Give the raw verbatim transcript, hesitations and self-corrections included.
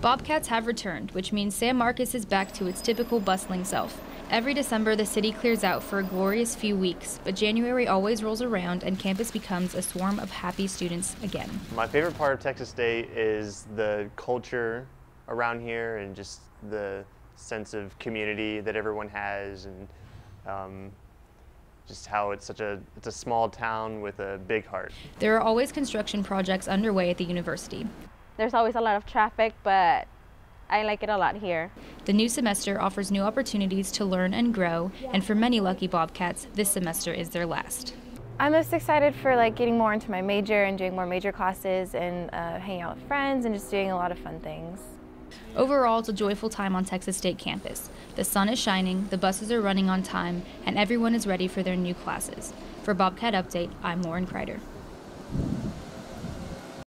Bobcats have returned, which means San Marcos is back to its typical bustling self. Every December, the city clears out for a glorious few weeks, but January always rolls around and campus becomes a swarm of happy students again. My favorite part of Texas State is the culture around here and just the sense of community that everyone has, and um, just how it's such a it's a small town with a big heart. There are always construction projects underway at the university. There's always a lot of traffic, but I like it a lot here. The new semester offers new opportunities to learn and grow, and for many lucky Bobcats, this semester is their last. I'm most excited for like getting more into my major and doing more major classes and uh, hanging out with friends and just doing a lot of fun things. Overall, it's a joyful time on Texas State campus. The sun is shining, the buses are running on time, and everyone is ready for their new classes. For Bobcat Update, I'm Lauren Crider.